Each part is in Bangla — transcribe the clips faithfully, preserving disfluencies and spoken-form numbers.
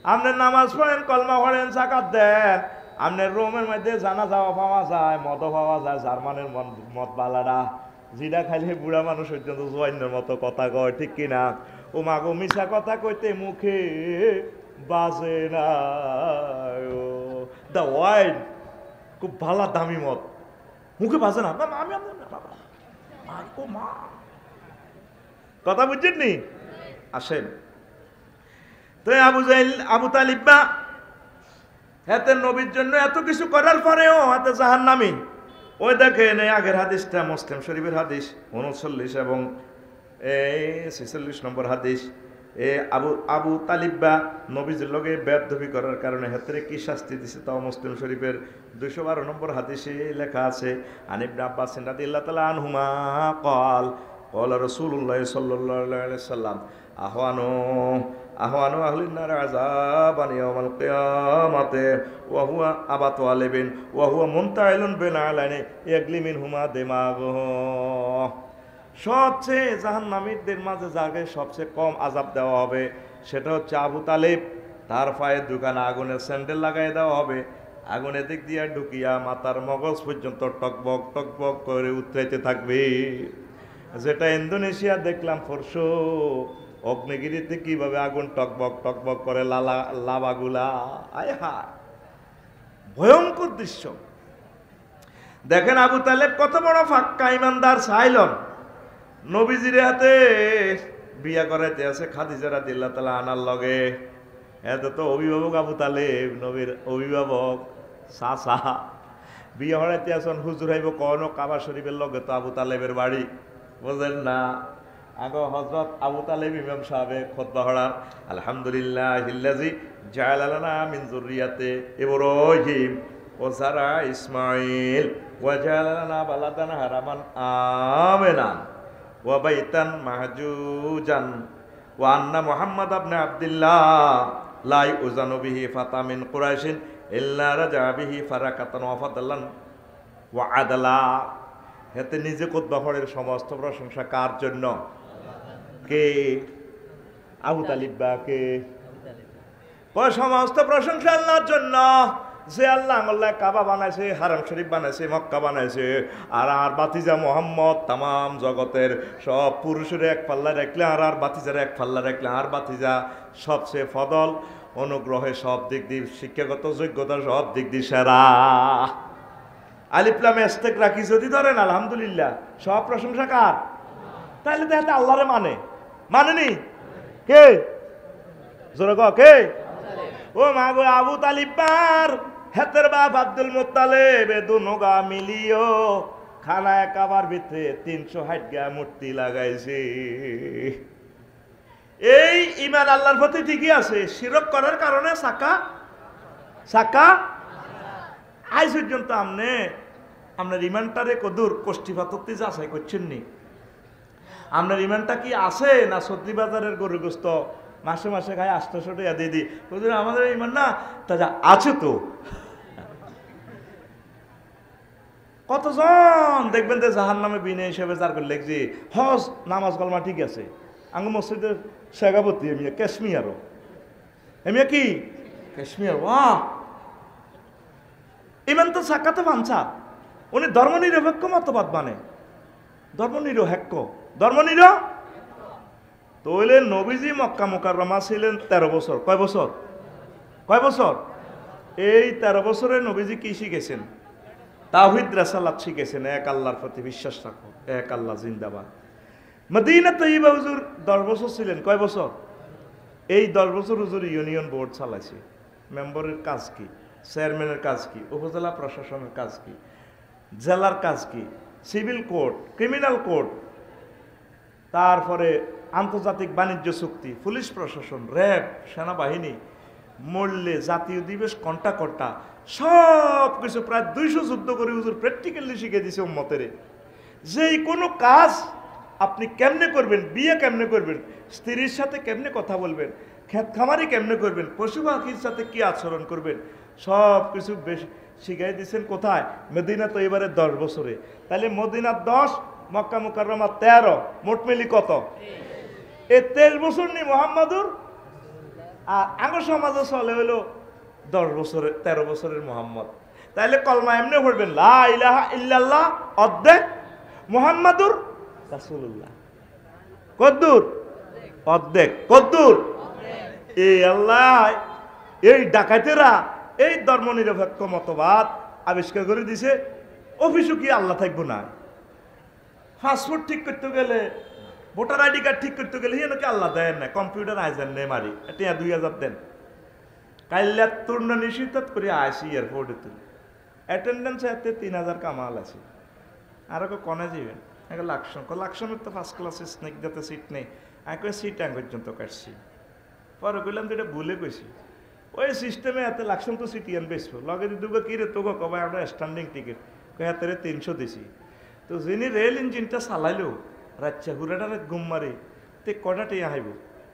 আপনার নামাজ পড়েন, কলমা পড়েন, জাকাত দেন, আপনার রোমের মধ্যে জানা যাওয়া পাওয়া যায়, মদ পাওয়া যায়, জার্মানের মদ বালারা, যেটা খাইলে বুড়া মানুষ পর্যন্ত জোয়াইনের মতো কথা কয়, ঠিক কিনা? ও মাগো মিশা কথা কইতে মুখে বাজে না। দা ওয়াইন খুব ভালো দামি মদ, মুখে বাজে না। আমি মা কথা বুঝছেন নি? আসেন তো আবু জাহেল আবু তালিবা হাতে নবীর জন্য এত কিছু করার পরেও হাতে জাহান্নামী। ওই দেখেন এই আগের হাদিসটা মুসলিম শরীফের হাদিস উনচল্লিশ এবং এই ছেচল্লিশ নম্বর হাদিস। এ আবু আবু তালিবা নবীজির লগে বেয়াদবি করার কারণে হাতে কি শাস্তি দিছে তাও মুসলিম শরীফের দুইশো বারো নম্বর হাদিসে লেখা আছে। আন ইবনে আব্বাস রাদিয়াল্লাহু তাআলা আনহুমা قال قال رسول الله صلى الله عليه وسلم আহওয়ানু আহওয়ানু আহলিন নার আযাবান ইয়াউমাল কিয়ামাতে ওয়া হুয়া আবা তালিবিন ওয়া হুয়া মুনতাইলুন বিনালাইনি ইয়াগলি মিনহুমা দিমাগুহু। সবচেয়ে জাহান্নামীদের মাঝে যাকে সবচেয়ে কম আযাব দেওয়া হবে সেটা হচ্ছে আবু তালিব। তার পায়ে দুখানা আগুনের স্যান্ডেল লাগাই দেওয়া হবে, আগুনের দিক দিয়ে ঢুকিয়া মাথার মগজ পর্যন্ত টকবক টকবক করে উতরাইতে থাকবে। যেটা ইন্দোনেশিয়া দেখলাম পরশু, অগ্নিগিরিতে কিভাবে আগুন টকবক টকবক করে লালা লাভাগুলা, আয় হায় ভয়ঙ্কর দৃশ্য। দেখেন আবু তালেব কত বড় ফাক্কা ইমানদার সাইলন, নবীজির হাতে বিয়া করাইতে আছে খাদিজা রাদিয়াল্লাহু তাআলা আনার লগে। এত তো অভিভাবক আবু তালেব, নবীর অভিভাবক চাচা, বিয়া হরাইতে আসন হুজুর হইব কোনো কাবা শরীফের লগে তো আবু তালেবের বাড়ি, বুঝলেন না? আগো হযরত আবু তালেব ইমাম সাহেব খুতবা হড়ার আলহামদুলিল্লাহিল্লাযী জাআলা লানা মিন যুররিয়াতি ইব্রাহিম ওয়া যারা ইসমাঈল ওয়া জাআলা লানা বালাদান হারামান আমিনান ওয়া বাইতান মাহজুজান ওয়া আন্না মুহাম্মাদ ইবনে আব্দুল্লাহ লা ইউযানু বিহি ফাতা মিন কুরাইশিন ইল্লা রাজা বিহি ফারাকাতান ওয়া ফাদালান ওয়া আদলা। হেতে নিজে খুতবা পড়ের সমস্ত প্রশংসা কার জন্য? কে? আবু তালিব বা কে? সমস্ত প্রশংসা আল্লাহর জন্য, যে আল্লাহ আল্লাহ কাবা বানাইছে, হারাম শরীফ বানাইছে, মক্কা বানাইছে। আর আর বাতিজা মোহাম্মদ তামাম জগতের সব পুরুষের এক পাল্লা রাখলে আর আর বাতিজার এক পাল্লা রাখলে আর বাতিজা সবচেয়ে ফদল, অনুগ্রহে সব দিক দিয়ে, শিক্ষাগত যোগ্যতা সব দিক দিয়ে সেরা। আলিফলাম এস্তেক রাখি যদি ধরেন আলহামদুলিল্লাহ, সব প্রশংসা কার? তাহলে তো হাতে আল্লাহরে মানে মানেনি কে? জোরে কও কে? ও মা গো আবু তালিবার হেতের বাপ আব্দুল মুত্তালিব এ দুনোগা মিলিও খানায় কাবার ভিতরে তিনশো ষাট গা মূর্তি লাগাইছে। এই ইমান আল্লাহর প্রতি ঠিকই আছে, শিরক করার কারণে সাকা সাকা আজ পর্যন্ত আমনে আপনার ইমানটারে কদুর কষ্টি পাতত্তি যাচাই করছেন নি? আপনার ইমানটা কি আছে না সর্দি বাজারের গরু গোস্ত মাসে মাসে খায় আটশো টাকা দিয়ে দিই? আমাদের ইমান না তাজা আছে তো। কতজন দেখবেন যে জাহান নামে বিনয় হিসেবে যার করে লেখছি হজ নামাজ কলমা ঠিক আছে, আঙ্গ মসজিদের শেখাপতি এমিয়া কাশ্মীরও এমিয়া কি কাশ্মীর বাহ ইমান তো সাকাতে বাঞ্ছা। উনি ধর্মনিরপেক্ষ মতবাদ মানে ধর্মনিরপেক্ষ ধর্মনির তৈলে নবীজি মক্কা মুকাররমা ছিলেন তেরো বছর। কয় বছর? কয় বছর? এই তেরো বছরে নবীজি কি শিখেছেন? তাওহীদ রিসালাত শিখেছেন, এক আল্লাহর প্রতি বিশ্বাস রাখো, এক আল্লাহ জিন্দাবাদ। মদিনা তৈয়বা হুজুর দশ বছর ছিলেন। কয় বছর? এই দশ বছর হুজুর ইউনিয়ন বোর্ড চালাইছে। মেম্বারের কাজ কি? চেয়ারম্যানের কাজ কি? উপজেলা প্রশাসনের কাজ কি? জেলার কাজ কি? সিভিল কোর্ট, ক্রিমিনাল কোর্ট, তারপরে আন্তর্জাতিক বাণিজ্য চুক্তি, পুলিশ প্রশাসন, র্যাব, সেনাবাহিনী, মরলে জাতীয় দিবস, কন্টা কন্টা সব কিছু প্রায় দুইশো যুদ্ধ করে হুজুর প্র্যাকটিক্যালি শিখে দিছে উম্মতেরে। যেই কোনো কাজ আপনি কেমনে করবেন, বিয়ে কেমনে করবেন, স্ত্রীর সাথে কেমনে কথা বলবেন, ক্ষেত খামারি কেমনে করবেন, পশু পাখির সাথে কি আচরণ করবেন, সব কিছু বেশ শিখাই দিয়েছেন। কোথায়? মদিনা তো এবারে দশ বছরে। তাহলে মদিনা দশ, মক্কা মুকাররমা তেরো, মোট মিলি কত? এই তেইশ বছর নি মোহাম্মদুর আর আগর সমাজে চলে হইলো দশ বছরের তেরো বছরের মোহাম্মদ। তাইলে কলমা এমনি পড়বেন লা ইলাহা ইল্লাল্লাহ অর্ধেক মুহাম্মাদুর রাসূলুল্লাহ কদ্দুর অর্ধেক কদ্দুর। এই আল্লাহ এই ডাকাতেরা এই ধর্ম নিরপেক্ষ মতবাদ আবিষ্কার করে দিছে। অফিসও কি আল্লাহ থাকবো না? পাসপোর্ট ঠিক করতে গেলে, ভোটার আইডি কার্ড ঠিক করতে গেলে হিয়ে নাকি আল্লাহ দেন না, কম্পিউটার আইজেন নে মারি এটা দুই হাজার দেন। কাইল্লা তূর্ণ নিষিদ্ধ করে আসি এয়ারপোর্টে তুলে অ্যাটেন্ডেন্স এতে তিন হাজার কামাল আছে। আর কনে যাবেন লাকসম লাকসমের তো ফার্স্ট ক্লাসে স্নেক যাতে সিট নেই, আমি সিট ট্যাঙ্ক পর্যন্ত কাটছি। পরে কইলাম তো এটা ভুলে কইছি, ওই সিস্টেমে এত লাকসম তো সিটি আন বেসবো লগে দুগো কি রে তোকে কবাই আমরা স্ট্যান্ডিং টিকিট কয়ে হাতে তিনশো দিছি। তো যিনি রেল ইঞ্জিনটা চালাইলো রাচ্চা হুড়াটারে ঘুম মারে তে কটাটি আহিব।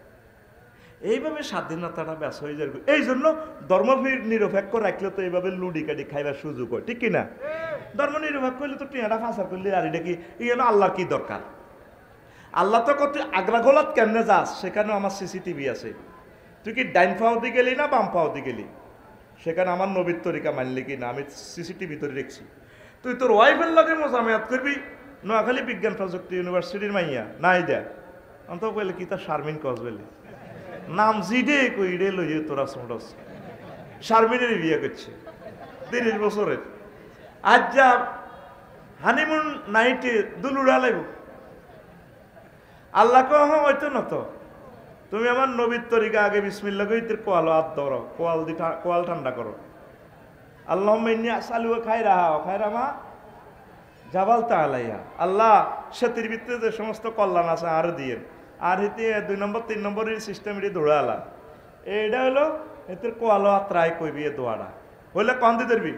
এইভাবে স্বাধীনতাটা ব্যাস হয়ে যাবে। এই জন্য ধর্ম নিরপেক্ষ রাখলে তো এইভাবে লুডি কাটি খাইবার সুযোগ হয়, ঠিক কিনা? ধর্ম নিরপেক্ষ হইলে তো টিয়াটা ফাঁসার করলে আর এটা কি ইয়ে আল্লাহর কি দরকার? আল্লাহ তো কত আগ্রা গোলাত কেমনে যাস, সেখানে আমার সিসিটিভি আছে। তুই কি ডাইন পাওদি গেলি না বাম পাওদি গেলি, সেখানে আমার নবীর তরিকা মানলি কি না আমি সিসিটিভি তৈরি রেখছি। তুই তোর ওয়াইফের লগে মোজামেয়াত করবি, নোয়াখালী বিজ্ঞান প্রযুক্তি ইউনিভার্সিটির মাইয়া নাই দেয়া অন্ত বলে কি তার শারমিন কস বলে নাম জিডে কই রে লইয়ে তোরা সোডস শারমিনের বিয়ে করছে তিরিশ বছরের। আজ যা হানিমুন নাইটে দুলুড়া লাগব আল্লাহ কহ হয়তো নত তুমি আমার নবীর তরিকা আগে বিসমিল্লাহ কই তোর কোয়াল হাত ধরো, কোয়াল দি কোয়াল ঠান্ডা করো। আল্লাহ মেনি আসালু খাই রাহা খাই রামা জাবাল তালাইয়া। আল্লাহ সেতির ভিতরে যে সমস্ত কল্যাণ আছে আর দিয়ে আর এতে দুই নম্বর তিন নম্বরের সিস্টেম এটি দৌড়ালা। এইটা হলো এতে কোয়ালো আত্রায় কইবি এ দোয়াটা হইলে কন দিয়ে ধরবি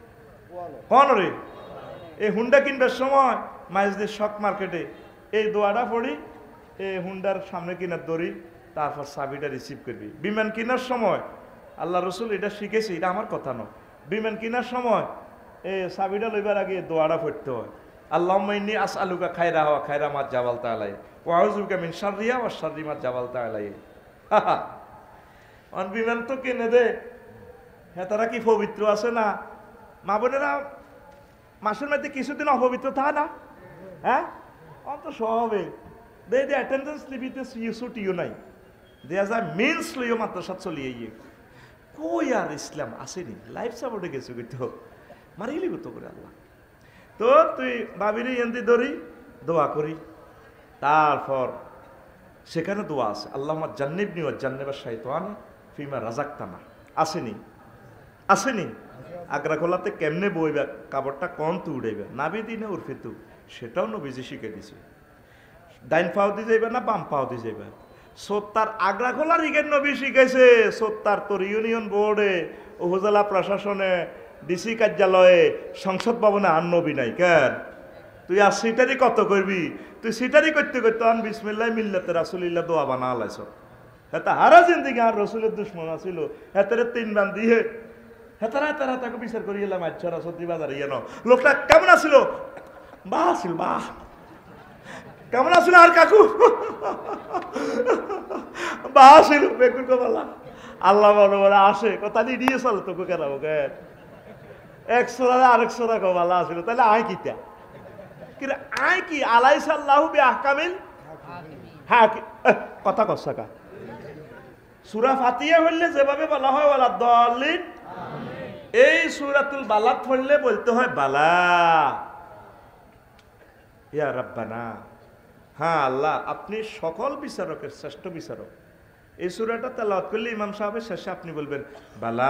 কন রে। এই হুন্ডা কিনবার সময় মাইজদের শক মার্কেটে এই দোয়াটা পড়ি এই হুন্ডার সামনে কিনার দড়ি, তারপর চাবিটা রিসিভ করবি। বিমান কেনার সময় আল্লাহ রসুল এটা শিখেছি, এটা আমার কথা নয়। বিমান কেনার সময় এই চাবিটা লইবার আগে দোয়াটা পড়তে হয় আল্লাহুম্মা ইন্নী আসআলুকা খায়রা ওয়া খায়রা মা জাবালতা আলাই ওয়া আউযুবিকা মিন শাররিহা ওয়া শাররি মা জাবালতা আলাই। অন বিমান তো কিনে দে হ্যাঁ, তারা কি পবিত্র আছে না? মা বোনেরা মাসের মধ্যে কিছুদিন অপবিত্র থাকে না? হ্যাঁ, অন্ত স্বভাবে দে দে অ্যাটেন্ডেন্স লিপিতে ছুটিও নাই, দেয়া যায় মিন্স লইও মাদ্রাসাত চলিয়ে গিয়ে কই আর ইসলাম আসেনি, লাইফ সাপোর্টে গেছে কিন্তু মারিলি তো করে আল্লাহ। তো তুই ভাবিরি এনতি ধরি দোয়া করি, তারপর সেখানে দোয়া আছে আল্লাহুম্মা জান্নিবনি ওয়া জান্নিবা শাইতান ফিমা রাযাকতানা। আসেনি আসেনি আগ্রা খোলাতে কেমনে বইবে কাপড়টা কম তু উড়াইবে নাবি দিনে উর্ফে তু, সেটাও নবীজি শিখে দিছে। ডাইন পাও দিয়ে যাইবে না বাম পাও দিয়ে যাইবে। সত্তার আগ্রা খোলার ইগের নবী শিখেছে, সত্তার তোর ইউনিয়ন বোর্ডে উপজেলা প্রশাসনে ডিসি কার্যালয়ে সংসদ ভবনে আর নবী নাই কেন? তুই আর সিটারি কত করবি? তুই সিটারি করতে করতে আন বিসমিল্লাহ মিল্লাতে রাসূলিল্লাহ দোয়া বানা আলাইছ। হেতা হারা জিন্দিগি আর রসুলের দুশ্মন আছিল, হেতারে তিন বান দিয়ে হেতারা তারা তাকে বিচার করি এলাম আচ্ছা সত্যি বাজারে ইয়ে ন লোকটা কেমন আছিল? বাহ আছিল বাহ কেমন আছিল আর কাকু বাহ ছিল বেকুর কবালা আল্লাহ বলে বলে আসে কথা দিয়ে চলো তোকে কেন ওকে একশো আরেকশো টাকা ভালো আছিল। তাহলে আয় কিতা কিন্তু আয় কি আলাই সাল্লাহু বি আহকামিল হ্যাঁ কথা কসাকা সূরা ফাতিহা হইলে যেভাবে বলা হয় ওয়ালা দাল্লিন, এই সূরাতুল বালাদ পড়লে বলতে হয় বালা ইয়া রাব্বানা। হ্যাঁ আল্লাহ আপনি সকল বিচারকের শ্রেষ্ঠ বিচারক। এই সূরাটা তেলাওয়াত করলে ইমাম সাহেবের শেষে আপনি বলবেন বালা।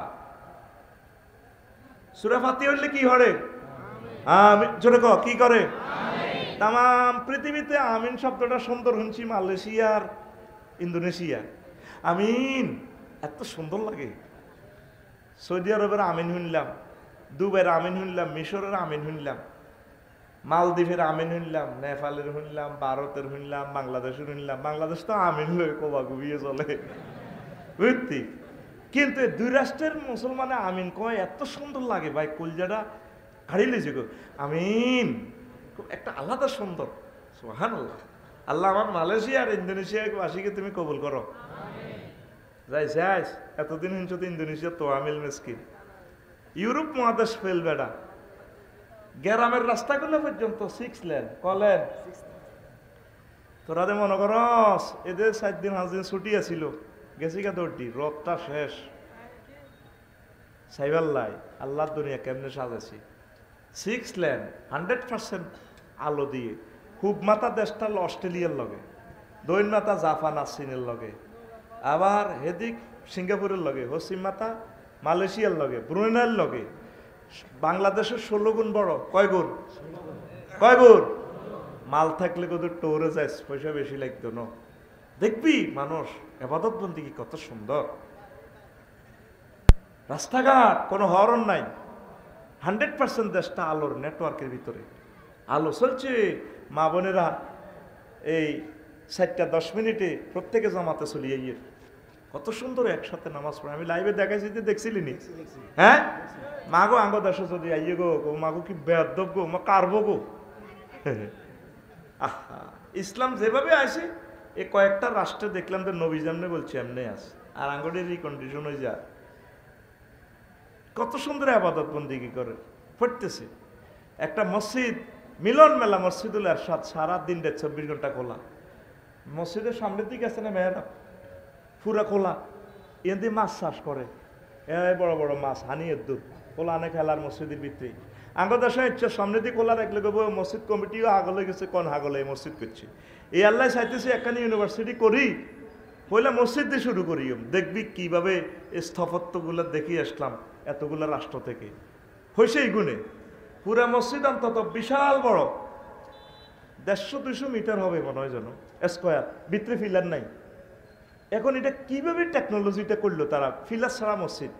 সূরা ফাতিহা হইলে কি করে? আমিন জোরে কও কি করে? আমিন। তাম পৃথিবীতে আমিন শব্দটা সুন্দর শুনছি মালয়েশিয়ার ইন্দোনেশিয়া আমিন এত সুন্দর লাগে। সৌদি আরবের আমিন শুনলাম, দুবাইয়ের আমিন শুনলাম, মিশরের আমিন শুনলাম, মালদ্বীপের আমিন শুনলাম, নেপালের শুনলাম, ভারতের শুনলাম, বাংলাদেশের শুনলাম। বাংলাদেশ তো আমিন লই কোবা গুবিয়ে চলে বুঝতি, কিন্তু দুই রাষ্ট্রের মুসলমানে আমিন কয় এত সুন্দর লাগে ভাই, কলজাটা হারিয়ে যে গো আমিন খুব একটা আলাদা সুন্দর। সুবহানাল্লাহ। আল্লাহ আমার মালয়েশিয়া আর ইন্দোনেশিয়া বাসীকে তুমি কবুল করো। যাই যাই এতদিন হিংস ইন্দোনেশিয়া তো আমিল মেসকিন ইউরোপ মহাদেশ ফেল বেড়া গ্রামের রাস্তাগুলো পর্যন্ত সিক্স লেন কলেন তোরা দে মনে করস এদের সাত দিন পাঁচ দিন ছুটি আছিল গেছি গা দৌড়টি রথটা শেষ সাইবাল্লাই আল্লাহর দুনিয়া কেমনে সাজাইছি সিক্স লেন হান্ড্রেড পার্সেন্ট আলো দিয়ে হুব মাতা দেশটা অস্ট্রেলিয়ার লগে দৈন মাতা জাপান আর চীনের লগে আবার হেদিক সিঙ্গাপুরের লগে পশ্চিম মাতা মালয়েশিয়ার লগে ব্রুনেইয়ের লগে বাংলাদেশের ষোলো গুণ বড় কয় গুণ কয় গুণ মাল থাকলে কত টোরে যায় পয়সা বেশি লাগতো না দেখবি মানুষ এবাদত বন্দি কি কত সুন্দর রাস্তাঘাট কোনো হরন নাই হান্ড্রেড পার্সেন্ট দেশটা আলোর নেটওয়ার্কের ভিতরে আলো চলছে মা বোনেরা এই চারটা দশ মিনিটে প্রত্যেকে জামাতে চলিয়ে গিয়ে কত সুন্দর একসাথে নামাজ পড়ে আমি লাইভে দেখাইছি যে দেখছিলি নি হ্যাঁ মাগো আঙ্গ দেশ যদি আইয়ে গো গো মাগো কি বেয়াদব গো মা কারবো গো আহা ইসলাম যেভাবে আসে এ কয়েকটা রাষ্ট্রে দেখলাম যে নবী জামনে বলছে এমনি আছে আর আঙ্গটের এই কন্ডিশন হয়ে যায় কত সুন্দর আবাদত বন্দিগি করে পড়তেছে একটা মসজিদ মিলন মেলা মসজিদুল এরশাদ সারা দিন রে চব্বিশ ঘন্টা খোলা মসজিদের সামনের দিকে আছে না মেয়েরা পুরা খোলা এদি মাছ চাষ করে এ বড় বড় মাছ হানিয়ের দূর খোলা আনে খেলার মসজিদের ভিতরে আঙ্গদেশে ইচ্ছা সামনে দিয়ে খোলা রাখলে গো মসজিদ কমিটিও আগলে গেছে কোন আগলে মসজিদ করছে এই আল্লাহ চাইতেছে একখানি ইউনিভার্সিটি করি পয়লা মসজিদ দিয়ে শুরু করি দেখবি কিভাবে স্থাপত্যগুলো দেখি আসলাম এতগুলো রাষ্ট্র থেকে হয়েছে এই গুণে পুরা মসজিদ অন্তত বিশাল বড় দেড়শো দুইশো মিটার হবে মনে হয় যেন স্কোয়ার ভিতরে ফিলার নাই এখন এটা কিভাবে টেকনোলজিটা করলো তারা ফিলার ছাড়া মসজিদ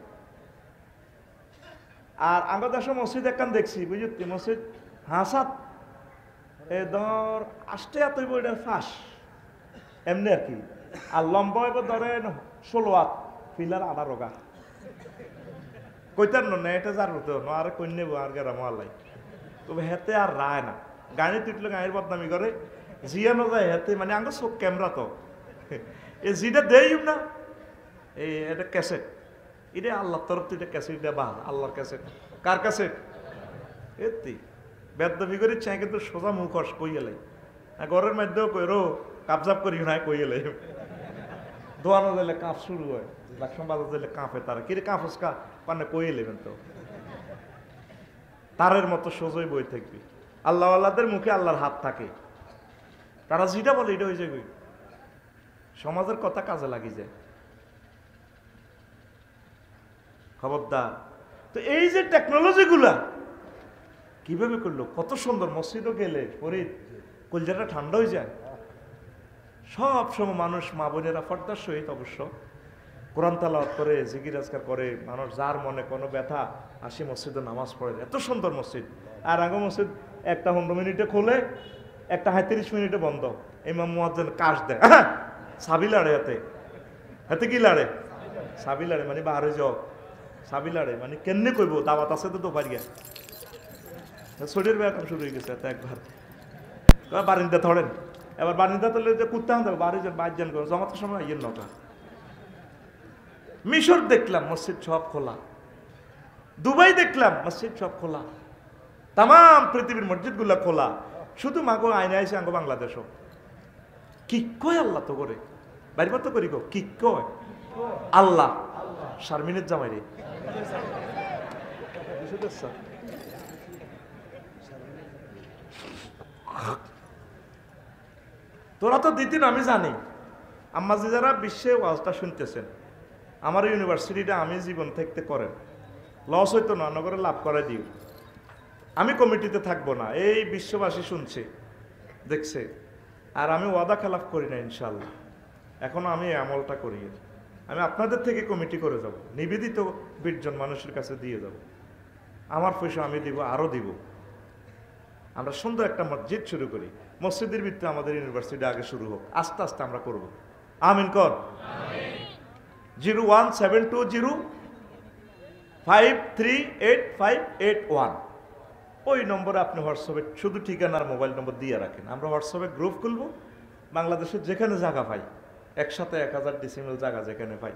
আর আঙ্গদেশ মসজিদ একখান দেখছি বুঝলি মসজিদ হাসাত এ ধর আষ্টে এতই বইটার ফাঁস এমনি আর কি আর লম্বা এবার ধরেন ষোলো হাত ফিলার আধা রোগা কইতার না এটা যার হতো না আর কই নেবো আর গেরাম আল্লাই তবে হেতে আর রায় না গাড়ি তুটলে গাড়ির বদনামি করে জিয়ানো যায় হেতে মানে আঙ্গ চোখ ক্যামেরা তো এই জিটা দেই না এই এটা ক্যাসেট এটা আল্লাহর তরফ থেকে ক্যাসেট দেয়া বাহ আল্লাহর ক্যাসেট কার ক্যাসেট এতি বেদবি করে চাই কিন্তু সোজা মুখস কই এলাই ঘরের মধ্যেও কইরো কাবজাব করি না কই এলাই দোয়ানো দিলে কাঁপ শুরু হয় লাকসাম বাজার দিলে কাঁপে তারা কিরে কাঁপস কা মানে কই এলেবেন তো তারের মতো সোজই বই থাকবি আল্লাহ আল্লাহদের মুখে আল্লাহর হাত থাকে তারা যেটা বলে এটা হয়ে যাবে সমাজের কথা কাজে লাগি যায় খবরদার তো এই যে টেকনোলজি গুলা কিভাবে করলো কত সুন্দর মসজিদও গেলে ফরিদ কলজাটা ঠান্ডা হয়ে যায় সব সময় মানুষ মা বোনেরা ফর্দার সহিত অবশ্য কোরআন তালাওয়াত করে জিকির আজকার করে মানুষ যার মনে কোনো ব্যথা আসি মসজিদে নামাজ পড়ে এত সুন্দর মসজিদ আর আগে মসজিদ একটা পনেরো মিনিটে খোলে একটা সাঁত্রিশ মিনিটে বন্ধ ইমাম মুয়াজ্জিন কাশ দেয় সাবি লাড়ে হাতে হাতে কি লাড়ে সাবি লাড়ে মানে বাহারে যাও সাবি লাড়ে মানে কেমনে কইব দাওয়াত আছে তো তো পারিয়া শরীর ব্যায়াম শুরু হয়ে গেছে একবার বারিন্দা ধরেন এবার বারিন্দা তোলে যে কুত্তা আনতে বাড়ি যান বাইর যান জমাতের সময় ইয়ের নটা মিশর দেখলাম মসজিদ সব খোলা দুবাই দেখলাম মসজিদ সব খোলা তাম পৃথিবীর মসজিদগুলা খোলা শুধু মাগো আইনে আইসে আঙ্গো বাংলাদেশও কি কয় আল্লাহ তো করে বাড়ি তো করি গো কি কয় আল্লাহ শারমিনের জামাই রে তোরা তো দিতিন আমি জানি আম্মা যে যারা বিশ্বে ওয়াজটা শুনতেছেন আমার ইউনিভার্সিটিটা আমি জীবন থাকতে করেন লস হইতো না নগরে লাভ করে দিও আমি কমিটিতে থাকবো না এই বিশ্ববাসী শুনছে দেখছে আর আমি ওয়াদা খেলাফ করি না ইনশাল্লাহ এখনো আমি আমলটা করি আমি আপনাদের থেকে কমিটি করে যাব নিবেদিত বিশজন মানুষের কাছে দিয়ে যাব আমার পয়সা আমি দিব আরো দিব আমরা সুন্দর একটা মসজিদ শুরু করি মসজিদের ভিত্তিতে আমাদের ইউনিভার্সিটি আগে শুরু হোক আস্তে আস্তে আমরা করব আমিন কর zero one seven two zero five three eight five eight one ওই নম্বরে আপনি হোয়াটসঅ্যাপে শুধু ঠিকানার মোবাইল নম্বর দিয়ে রাখেন আমরা হোয়াটসঅ্যাপে গ্রুপ খুলবো বাংলাদেশের যেখানে জায়গা পাই একসাথে এক হাজার ডিসিমেল জায়গা যেখানে পাই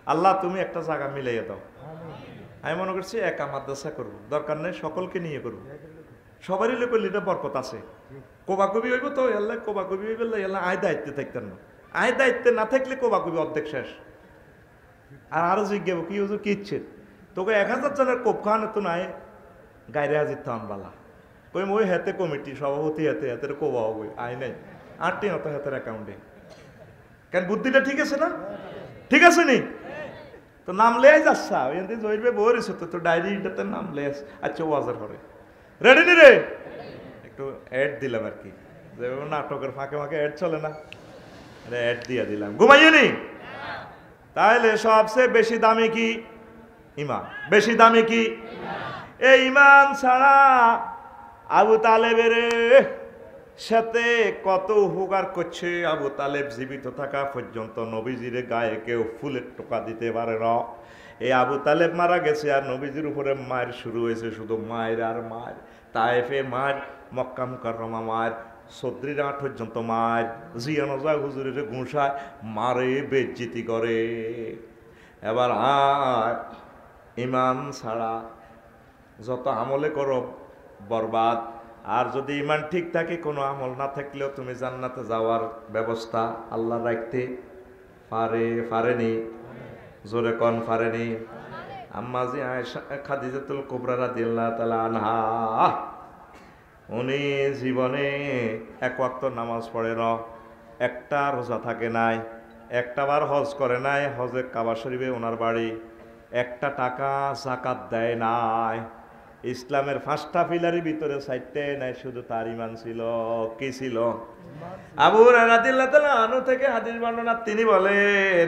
আল্লাহ তুমি একটা জায়গা মিলাইয়া দাও। আমি মনে করছি একা মাদ্রাসা করবো, দরকার নেই সকলকে নিয়ে করবো, সবারই লোক করলে এটা বরকত আছে। কোবাকবি হইব তো এল্লা কোবাকবি হইব এল্লা আয় দায়িত্বে থাকতেন না, আয় দায়িত্বে না থাকলে কোবাকবি অর্ধেক শেষ। আর আরো জিজ্ঞাব কি হুজুর কি ইচ্ছে তোকে এক হাজার জনের কোপ খাওয়ানো তো নাই গাইরে হাজির থান বালা কই ওই হাতে কমিটি সভাপতি হাতে হাতের কোবা হবই আয় নাই আটটি হতো হাতের অ্যাকাউন্টে। কেন বুদ্ধিটা ঠিক আছে না? ঠিক আছে নি? তো নাম লেয়াই যাচ্ছা ওই জয়বে বইছে তো তো ডায়েরিটাতে নাম লেস। আচ্ছা ওয়াজার করে রেডি নি রে? একটু অ্যাড দিলাম আর কি, যে নাটকের ফাঁকে ফাঁকে অ্যাড চলে না, অ্যাড দিয়ে দিলাম। ঘুমাইয়ে নি? তাহলে সবচেয়ে বেশি দামি কি? ইমান। বেশি দামি কি? এই ইমান ছাড়া আবু তালেবের সাথে কত উপকার করছে। আবু তালেব জীবিত থাকা পর্যন্ত নবীজির গায়ে কেউ ফুলের টোকা দিতে পারে না। এই আবু তালেব মারা গেছে আর নবীজির উপরে মায়ের শুরু হয়েছে, শুধু মায়ের আর মায়ের। তায়েফে মায়ের, মক্কা মুকাররমা মায়ের, সদ্রির আট পর্যন্ত মায়ের, জিয়ানজা হুজুরের ঘুষায় মারে বেজ্জিতি করে। এবার আর ইমান ছাড়া যত আমলে করো বরবাদ। আর যদি ইমান ঠিক থাকে কোনো আমল না থাকলেও তুমি জান্নাতে যাওয়ার ব্যবস্থা আল্লাহ রাখতে পারে। পারেনি? জোরে কোন পারেনি? আম্মা জি আয়েশা খাদিজাতুল কুবরা রাদিয়াল্লাহু তাআলা আনহা উনি জীবনে এক ওয়াক্ত নামাজ পড়ে না, একটা রোজা থাকে নাই, একটা বার হজ করে নাই, হজে কাবা শরীফে ওনার বাড়ি, একটা টাকা যাকাত দেয় নাই। ইসলামের পাঁচটা পিলারের ভিতরে চারটে নাই, শুধু তার ইমান ছিল। কি ছিল? আবু হুরায়রা রাদিয়াল্লাহু তাআলা আনহু থেকে হাদিস বর্ণনা, তিনি বলেন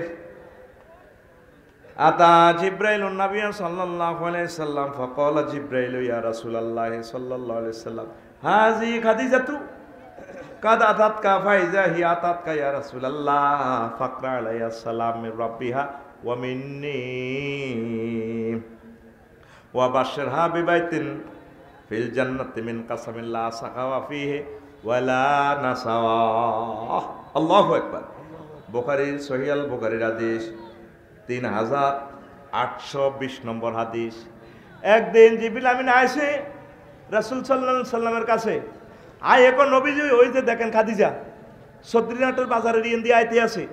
আতা জিব্রাইলুন নবী সাল্লাল্লাহু আলাইহি সাল্লাম ফাকালা জিব্রাইল ইয়া রাসূলুল্লাহ সাল্লাল্লাহু আলাইহি সাল্লাম হাজি খাদিজাতু কাদ আতাতকা ফাইজা হি আতাতকা ইয়া রাসূলুল্লাহ ফাকরা আলাইহিস সালাম মির রাব্বিহা ওয়া মিন্নি ওয়া বাশশিরহা বিবাইতিন ফিল জান্নাতি মিন কাসামিল্লা সাখাওয়া ফিহি ওয়ালা নাসাওয়া। আল্লাহু আকবার। বুখারী সহিহ আল বুখারীর হাদিস তিন হাজার আটশো বিশ নম্বর হাদিস। একদিন জিবরিল আমিন আইসে রাসূল সাল্লাল্লাহু আলাইহি সাল্লামের কাছে। আয় এখন নবীজি ওই যে দেখেন খাদিজা সদ্রিনাটের বাজারের ইয়েন দিয়ে আইতে আছে।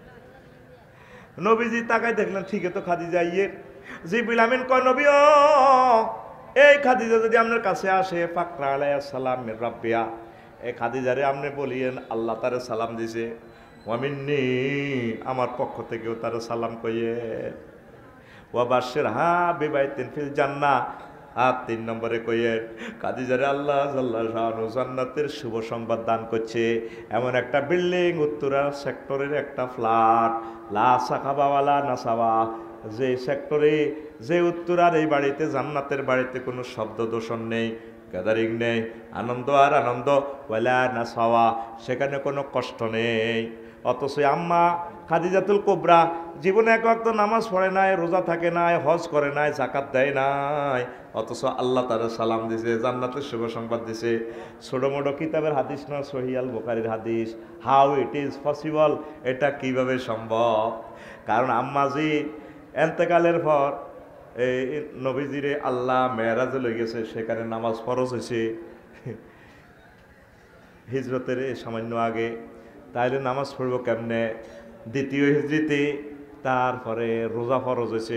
নবীজি তাকায় দেখলেন ঠিক তো খাদিজা ইয়ে। জিবরিল আমিন কয় নবী ও এই খাদিজা যদি আপনার কাছে আসে ফাকরা আলাইহিস সালাম মির রাব্বিয়া, এই খাদিজারে আপনি বলিয়েন আল্লাহ তারে সালাম দিছে, ওয়ামিন্নি আমার পক্ষ থেকেও তারে সালাম কইয়ে, ওয়া বাশশিরহা বিবাইতিন ফিল জান্নাহ। আর তিন নম্বরে কইয়ে খাদিজারে আল্লাহ জাল্লা শাআনহু জান্নাতের শুভ সংবাদ দান করছে। এমন একটা বিল্ডিং, উত্তরা সেক্টরের একটা ফ্ল্যাট, লা সাখাবা ওয়ালা নাসাবা, যে সেক্টরে যে উত্তরার এই বাড়িতে জান্নাতের বাড়িতে কোনো শব্দ দূষণ নেই, গ্যাদারিং নেই, আনন্দ আর আনন্দ, ওয়ালা নাসাওয়া সেখানে কোনো কষ্ট নেই। অথচ আম্মা খাদিজাতুল কুবরা জীবনে এক ওয়াক্ত নামাজ পড়ে নাই, রোজা থাকে নাই, হজ করে নাই, যাকাত দেয় নাই, অথচ আল্লাহ তারে সালাম দিছে, জান্নাতের শুভ সংবাদ দিছে। ছোট মোটো কিতাবের হাদিস না, সহিহ আল বুখারীর হাদিস। হাউ ইট ইজ পসিবল, এটা কিভাবে সম্ভব? কারণ আম্মাজি এন্তেকালের পর এই নবীজিরে আল্লাহ মেরাজে লই গেছে, সেখানে নামাজ ফরজ হয়েছে হিজরতের সামান্য আগে। তাইলে নামাজ পড়ব কেমনে? দ্বিতীয় হিজরিতে, তারপরে রোজা ফরজ হয়েছে,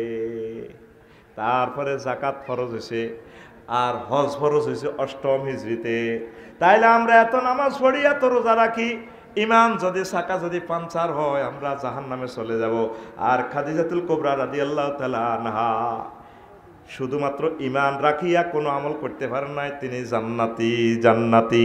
তারপরে জাকাত ফরজ হয়েছে, আর হজ ফরজ হয়েছে অষ্টম হিজরিতে। তাইলে আমরা এত নামাজ পড়ি, এত রোজা রাখি, ইমান যদি সাকা যদি পাঞ্চার হয় আমরা জাহান্নামে চলে যাব। আর খাদিজাতুল কুবরা রাদিয়াল্লাহু তাআলা আনহা শুধুমাত্র ইমান রাখিয়া কোনো আমল করতে পারেন নাই, তিনি জান্নাতি জান্নাতি।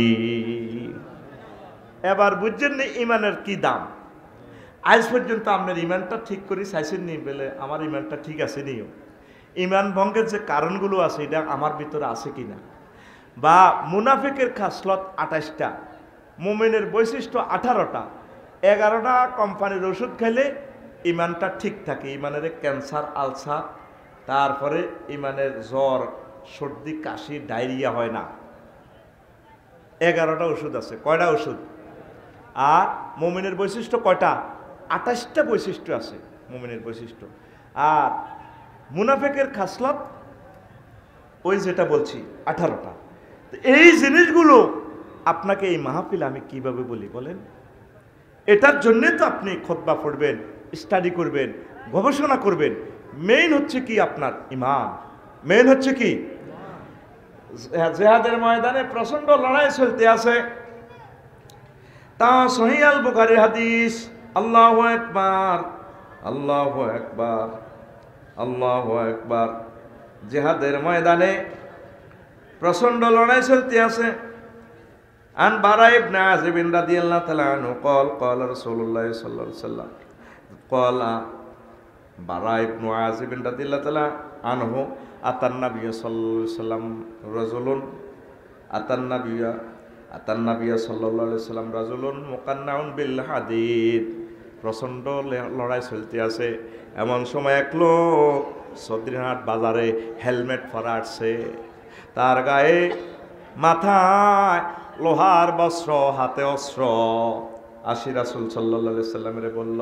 এবার বুঝছেন না ইমানের কি দাম? আজ পর্যন্ত আপনার ইমানটা ঠিক করে চাইছেন নি বলে আমার ইমানটা ঠিক আছে নিও। ইমান ভঙ্গের যে কারণগুলো আছে এটা আমার ভিতরে আছে কিনা, বা মুনাফিকের খাসলত আঠাশটা, মুমিনের বৈশিষ্ট্য আঠারোটা, এগারোটা কোম্পানির ওষুধ খেলে ইমানটা ঠিক থাকে। ইমানের ক্যান্সার, আলসার, তারপরে ইমানের জ্বর, সর্দি, কাশি, ডায়রিয়া হয় না। এগারোটা ওষুধ আছে। কয়টা ওষুধ? আর মুমিনের বৈশিষ্ট্য কয়টা? আঠাশটা বৈশিষ্ট্য আছে। মুমিনের বৈশিষ্ট্য। আর মুনাফিকের খাসলত ওই যেটা বলছি আঠারোটা। এই জিনিসগুলো আপনাকে এই মাহফিল আমি কিভাবে বলি বলেন? এটার জন্যে তো আপনি খুতবা পড়বেন, স্টাডি করবেন, গবেষণা করবেন। মেইন হচ্ছে কি আপনার ইমান, মেইন হচ্ছে কি জিহাদের ময়দানে প্রচন্ড লড়াই চলতে আছে। তা সহিহ আল বুখারীর হাদিস। আল্লাহু আকবার, আল্লাহু আকবার, আল্লাহু আকবার। জিহাদের ময়দানে প্রচন্ড লড়াই চলতে আছে। আন বারা ইবনে আযিব রাদিয়াল্লাহু তাআলা আনহু قال قال رسول الله صلى الله عليه وسلم قال বারা ইবনে আযিব রাদিয়াল্লাহু তাআলা আনহু আতান নবী সাল্লাল্লাহু আলাইহি ওয়াসাল্লাম রাজুলুন আতান নবী আতান নবী সাল্লাল্লাহু আলাইহি ওয়াসাল্লাম রাজুলুন মুকান্নাউন বিল হাদিদ। প্রচন্ড লড়াই চলতে আছে। এমন সময় এক লোক সদরিহাট বাজারে হেলমেট পরা আসছে, তার গায়ে মাথায় লোহার বস্ত্র, হাতে অস্ত্র। আসি রাসূল সাল্লাল্লাহু আলাইহি ওয়াসাল্লামরে বলল,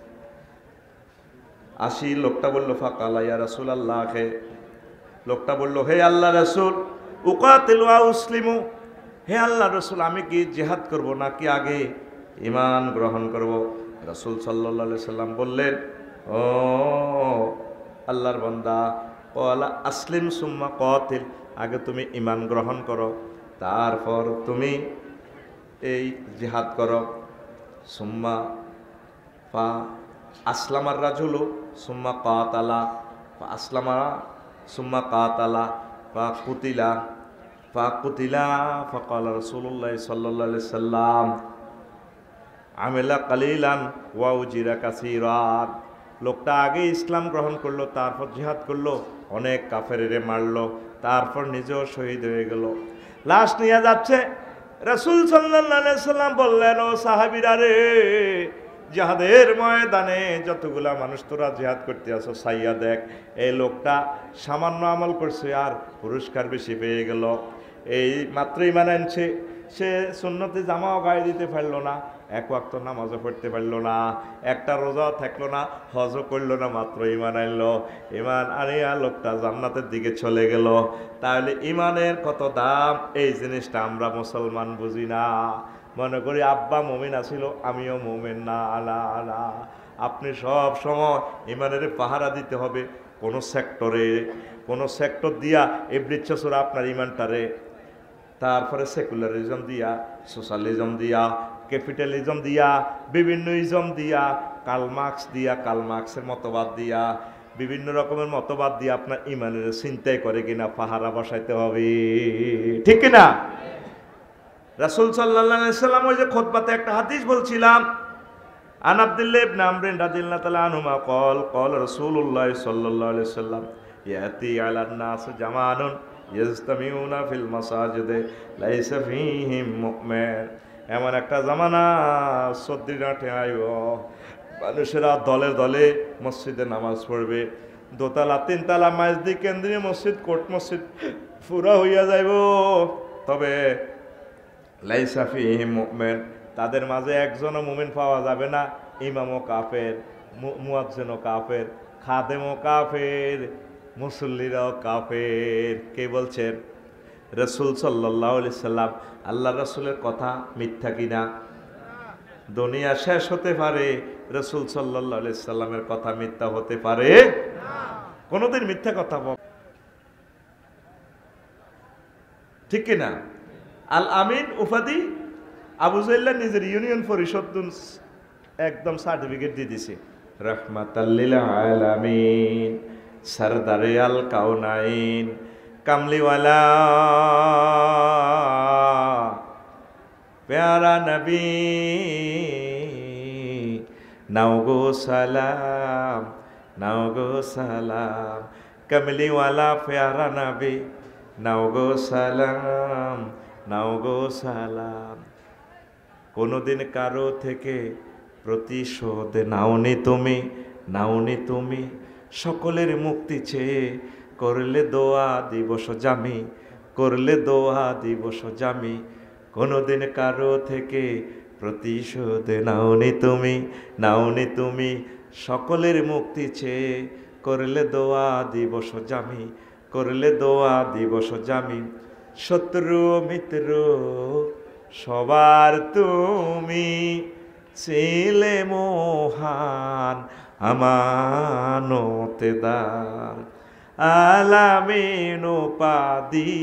আসি লোকটা বলল ফাকালা ইয়া রাসূলুল্লাহ, লোকটা বলল হে আল্লাহ রাসূল, উকাতিলু ওয়া উসলিমু, হে আল্লাহ রাসূল আমি কি জিহাদ করব নাকি আগে ঈমান গ্রহণ করব? রাসূল সাল্লাল্লাহু আলাইহি সাল্লাম বললেন, ও আল্লাহর বান্দা, ক্বালা আসলিম সুম্মা কাতিল, আগে তুমি ঈমান গ্রহণ করো, তারপর তুমি এই জিহাদ করো। সুম্মা ফা আসলামার রাজুলু সুম্মা কাতালা, ফা আসলামা সুম্মা কাতালা, ফা কুতিলা, ফা কুতিলা, ফাকালা রাসূলুল্লাহ সাল্লাল্লাহু আলাইহি সাল্লাম আমিলা কালিলান ওয়া উজিরা কাসীরান। লোকটা আগে ইসলাম গ্রহণ করলো, তারপর জিহাদ করলো, অনেক কাফেরে মারলো, তারপর নিজেও শহীদ হয়ে গেল। লাশ নিয়ে যাচ্ছে, রাসূল সাল্লাল্লাহু আলাইহি সাল্লাম বললেন, ও সাহাবীরা রে, জিহাদের ময়দানে যতগুলা মানুষ তোরা জিহাদ করতে আসো, সাইয়া দেখ, এই লোকটা সামান্য আমল করছে আর পুরস্কার বেশি পেয়ে গেল। এই মাত্র ঈমান আনছে, সে সুন্নতে জামাও গায়ে দিতে পারলো না, এক ওয়াক্ত নামাজও পড়তে পারলো না, একটা রোজাও থাকলো না, হজও করলো না, মাত্র ঈমান আনলো। ঈমান আনিয়া লোকটা জান্নাতের দিকে চলে গেল। তাহলে ঈমানের কত দাম, এই জিনিসটা আমরা মুসলমান বুঝি না। মনে করি আব্বা মুমিন আছিল, আমিও মুমিন। না না না, আপনি সব সময় ঈমানের পাহারা দিতে হবে। কোনো সেক্টরে কোনো সেক্টর দিয়া এবলিচ্ছাসুরা আপনার ঈমানটারে, তারপরে সেকুলারিজম দিয়া, সোশ্যালিজম দিয়া, ক্যাপিটালিজম দিয়া, বিভিন্ন ইজম দিয়া, কার্ল মার্কস দিয়া, কার্ল মার্কসের মতবাদ দিয়া, বিভিন্ন রকমের মতবাদ দিয়ে আপনার ঈমানের চিন্তাই করে কিনা পাহারা বসাইতে হবে, ঠিক কিনা? রাসূল সাল্লাল্লাহু আলাইহি সাল্লাম ওই যে খুতবাতে একটা হাদিস বলছিলাম, আন আব্দুল্লাহ ইবনে আমর রাদিয়াল্লাহু তাআলা আনহুমা قال قال রাসূলুল্লাহ সাল্লাল্লাহু আলাইহি সাল্লাম ইয়াতি আলান নাস জামানুন ইয়াজতামিউনা ফিল মাসাজিদ লাইসা ফীহিম মুমিন। এমন একটা জামানা সদ্দিনাটে আইব, মানুষেরা দলে দলে মসজিদে নামাজ পড়বে, দোতলা তিনতলা মসজিদ, কেন্দ্রীয় মসজিদ, কোর্ট মসজিদ পুরা হইয়া যাইব, তবে লাইসা ফীহিম মুমিন, তাদের মাঝে একজনও মুমিন পাওয়া যাবে না। ইমামও কাফের, মুয়াজ্জিনও কাফের, খাদেমও কাফের, মুসল্লিরাও কাফের। কে বলছেন? রাসূল সাল্লাল্লাহু আলাইহি সাল্লাম। আল্লাহ রাসূলের কথা মিথ্যা কিনা? দুনিয়া শেষ হতে পারে, রাসূল সাল্লাল্লাহু আলাইহি সাল্লামের কথা মিথ্যা হতে পারে না। কোনোদিন মিথ্যা কথা বল, ঠিক কিনা? আল আমিন উপাধি আবু জাইল্লা নিজের ইউনিয়ন পরিষদ একদম সার্টিফিকেট দিয়ে দিছে, রাহমাতাল লিল আলামিন, সরদারে আল কাউনাইন, কামলিওয়ালা প্যারা নবী, নাও গো সালাম, নাও গো সালাম, কামলিওয়ালা প্যারা নবী, নাও গো সালাম, নাও গো সালাম। কোনোদিন কারো থেকে প্রতিশোধ নাওনি তুমি, নাওনি তুমি, সকলের মুক্তি চেয়ে করলে দোয়া দিবস জামি, করলে দোয়া দিবস জামি। কোনোদিন কারো থেকে প্রতিশোধ নাওনি তুমি, নাওনি তুমি, সকলের মুক্তি চেয়ে করলে দোয়া দিবস জামি, করলে দোয়া দিবস জামি। শত্রু মিত্র সবার তুমি ছিলে মহান আমানতেদার। আলামিন উপাধি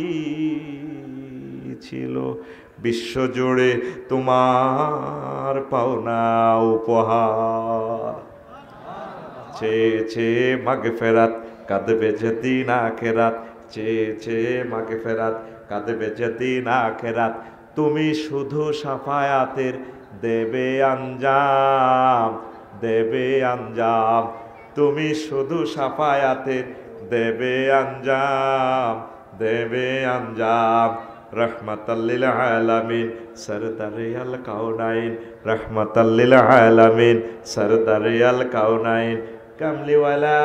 ছিল বিশ্বজুড়ে তোমার পাওনা উপহার। চেয়ে চেয়ে মাগফিরাত কাঁদবে যেদিন আখিরাত, চেয়ে চেয়ে মাগফিরাত কাঁদবে যেদিন আখিরাত। তুমি শুধু সাফায়াতের দেবে আঞ্জাম, দেবে আঞ্জাম। তুমি শুধু সাফায়াতের দেবে আঞ্জাম, দেবে আঞ্জাম। রহমাতাল লিল আলামিন সরদারে আল কাউনাইন, রহমাতাল লিল আলামিন সরদারে আল কাউনাইন। কামলিওয়ালা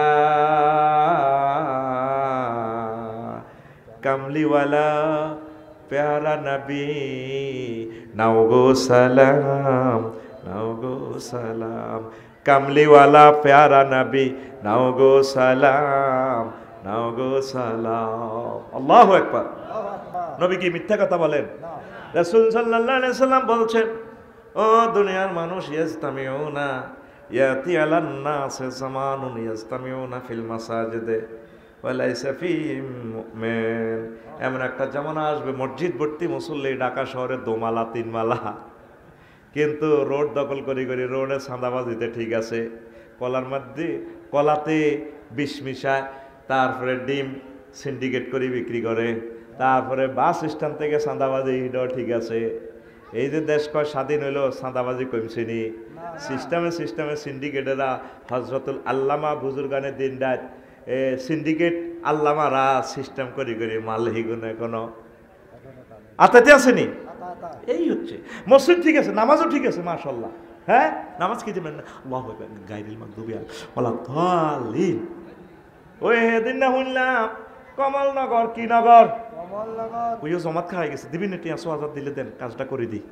কামলিওয়ালা প্যারা নবী নাও গো সালাম, নাও গো সালাম। কামলিওয়ালা প্যারা নবী নাও গো সালাম, নাও গো সালাম। আল্লাহু আকবার। নবী কি মিথ্যা কথা বলেন? রাসূল সাল্লাল্লাহু আলাইহি সাল্লাম বলছেন, ও দুনিয়ার মানুষ, ইয়াস্তামিউনা ইয়াতি আলান নাস জামানুন ইয়াস্তামিউনা ফিল মাসাজিদে ওয়া লাইসা ফীহিম মুমিন। এমন একটা জামানা আসবে মসজিদ ভর্তি মুসল্লি, ঢাকা শহরে দোমালা তিনমালা, কিন্তু রোড দখল করি করি রোডে চাঁদাবাজিতে ঠিক আছে, কলার মধ্যে কলাতে বিষ মিশায়, তারপরে ডিম সিন্ডিকেট করে বিক্রি করে, তারপরে বাস স্ট্যান্ড থেকে চাঁদাবাজি এটাও ঠিক আছে। এই যে দেশ কয় স্বাধীন হইল, চাঁদাবাজি কমছেনি। সিস্টেমে সিস্টেমে সিন্ডিকেটেরা হজরতুল আল্লামা বুজুর্গানে দিন রাত এ সিন্ডিকেট আল্লামারা সিস্টেম করি করি মাল হিগুনে কোনো আতাতে আসেনি। এই হচ্ছে মসজিদ ঠিক আছে, নামাজও ঠিক আছে মাশাআল্লাহ। হ্যাঁ, নামাজ কি দেবেন না, আল্লাহু আকবার, গায়রিল মাগদুবি ওয়ালা দাল্লিন। ওই এদিন না শুনলাম কমলনগর, কি নগর, ওইও জমাত খাওয়াই গেছে, দিবি না টিয়াশো হাজার দিলে দেন, কাজটা করে দিই।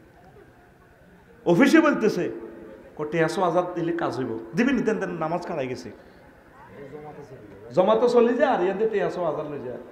অফিসে বলতেছে টিয়াশো হাজার দিলে কাজ হইব, দিবি নি দেন দেন, নামাজ খাওয়াই গেছে, জমাতো চলি যায় আর ইয়াদের টিয়াশো হাজার লই যায়।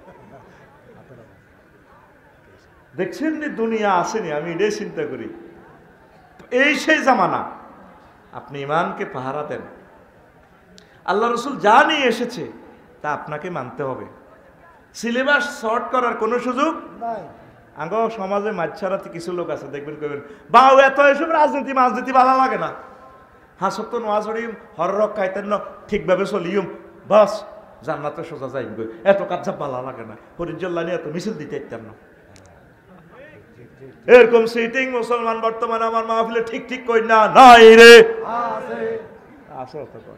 দেখছেন নি দুনিয়া আসেনি, আমি এটাই চিন্তা করি। এই সেই জামানা, আপনি ইমানকে পাহারা দেন। আল্লাহ রসুল যা নিয়ে এসেছে তা আপনাকে মানতে হবে। সিলেবাস শর্ট করার কোনো সুযোগ নাই। আগ সমাজে মাঝছাড়াতে কিছু লোক আছে, দেখবেন কইবেন বাউ এত এসব রাজনীতি রাজনীতি ভালো লাগে না, হ্যাঁ সত্য নোয়া ছড়িম হর রক খাইতেন না ঠিকভাবে চলিম, বাস জান্নাতে সোজা যাইম, এত কাজ ভালো লাগে না, হরিজল্লা নিয়ে এত মিছিল দিতে ইত্যার না। এরকম সিটিং মুসলমান বর্তমানে আমার মাহফিলে ঠিক ঠিক কই না, নাই রে আছে।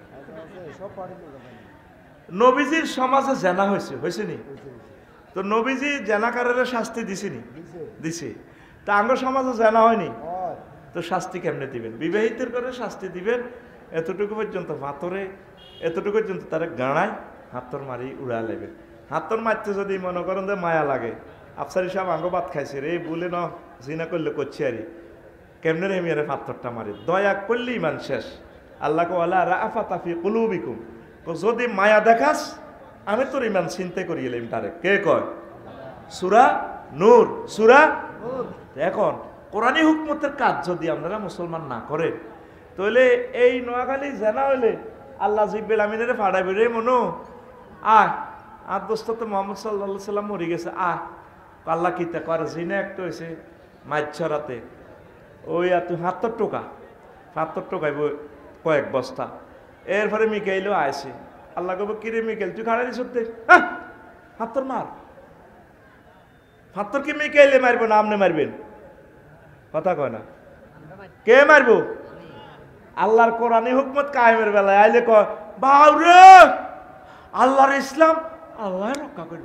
নবীজির সমাজে জেনা হয়েছে, হয়েছে নি? তো নবীজি জেনাকারের শাস্তি দিছিনি? দিছে। তা আঙ্গ সমাজে জেনা হয়নি, তো শাস্তি কেমনে দিবেন? বিবাহিতের করে শাস্তি দিবেন এতটুকু পর্যন্ত, ভাতরে এতটুকু পর্যন্ত তারা গাড়ায় হাতর মারি উড়া লেবে। হাতর মারতে যদি মনে করেন যে মায়া লাগে, আফসারি সাহেব আঙ্গ ভাত খাইছে রে বলে ন জিনা করলে করছি আরি, কেমনে রে মেয়ের হাতরটা মারি, দয়া করলেই মান শেষ। আল্লাহ ওয়ালা রাফা তাফি কুলুবিকুম, যদি মায়া দেখাস আমি তোর ইমান চিন্তা করিয়ে এলাম তারে। কে কয়? সূরা নূর, সূরা এখন কোরআনী হুকমতের কাজ যদি আপনারা মুসলমান না করে, তাহলে এই নোয়াখালী জেনা হইলে আল্লাহ জিব্রাইল আমিনের ফাড়াইবে রে মনো, আয় আর দোস্ত তো মোহাম্মদ সাল্লাল্লাহু সাল্লাম মরে গেছে, আয় আল্লাহ কিতা করে জিনে একটা হয়েছে মাইছরাতে, ওই আর তুই হাত্তর টোকা হাত্তর টোকাইব কয়েক বস্তা। এরপরে মিকাইলও আইসে, আল্লাহ কব কিরে মিকাইল তুই খাড়া দিস, হ্যাঁ হাত্তর মার। হাত্তর কি মিকাইলে মারবো না আপনি মারবেন? কথা কয় না, কে মারবো? আল্লাহর কোরআনী হুকমত কায়েমের বেলায় আইলে কয় বাউরে আল্লাহর ইসলাম আল্লাহ রক্ষা করব,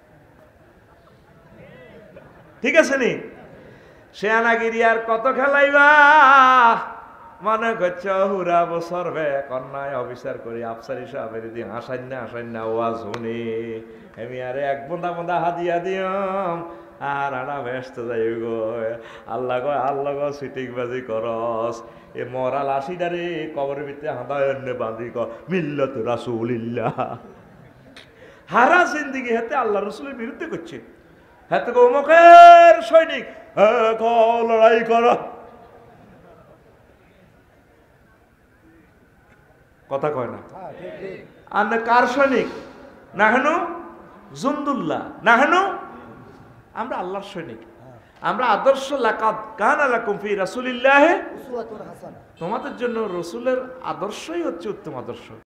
ঠিক আছে নি? সেনাগিরি আর কত খেলাইবা, মনে করছে হুরা বছর বে কন্যায় অফিসার করি আফসারি সাহেবের দিন হাসান না হাসান না ওয়াজ শুনি, আমি আরে এক বন্ধা বন্ধা হাদিয়া দিয়ম আর আড়া ব্যস্ত যাই গো আল্লাহ গো আল্লাহ গো সিটিংবাজি করস এ মরা লাশিদারে কবরের ভিতরে হাঁদায় বাঁধি ক মিল্লাত রাসূলিল্লাহ হারা জিন্দিগি হাতে আল্লাহ রসুলের বিরুদ্ধে করছে হাতে অমুকের সৈনিক হ্যাঁ লড়াই করো কথা কয় না আর না কার সৈনিক না হেন জুন্দুল্লাহ না হেন আমরা আল্লাহর সৈনিক আমরা আদর্শ লাকাদ কানা লাকুম ফি রাসূলিল্লাহি উসওয়াতুন হাসানাহ তোমাদের জন্য রসুলের আদর্শই হচ্ছে উত্তম আদর্শ।